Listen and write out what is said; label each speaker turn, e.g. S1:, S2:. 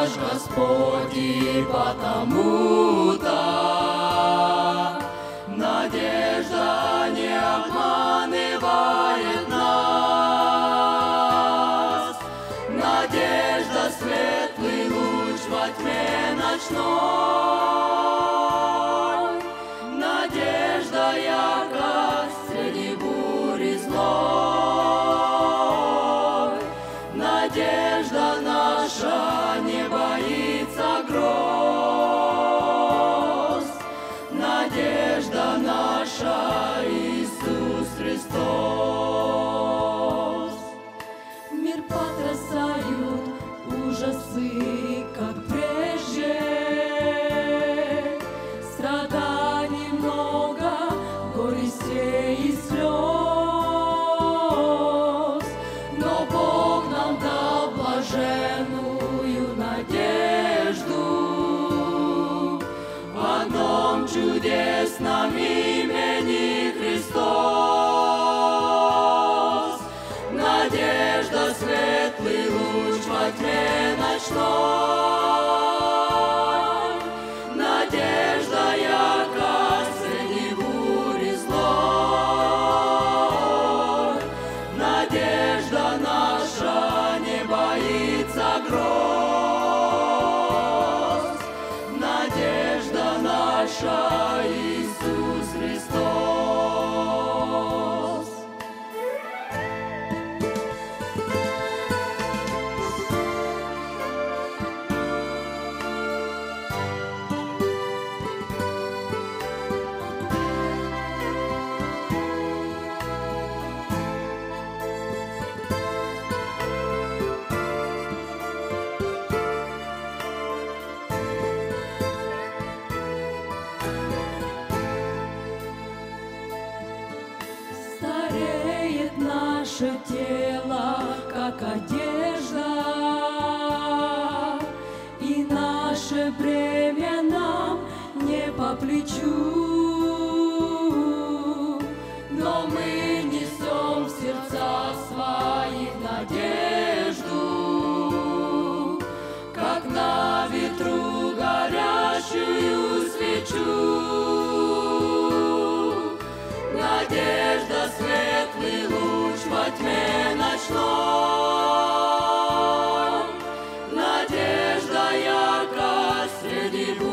S1: наш Господь, и потому-то надежда не обманывает нас. Надежда — светлый луч во тьме ночной. Надежда яркость среди бури злой. Надежда наша не боится гроз. Надежда наша Иисус Христос. Мир потрясают ужасы, как прежде. Страданий много, горестей и слез. Но Бог нам дал блаженную надежду в одном чудесном имени Христос. Надежда — светлый луч во тьме ночной. Надежда яркость среди бури злой. Надежда наша не боится гроз. Надежда наша Иисус Христос. Стареет наше тело, как одежда, и наше бремя нам не по плечу. Но мы несем в сердца своих надежду, как на ветру горящую свечу. Надежда — светлый луч во тьме ночной. Надежда яркость среди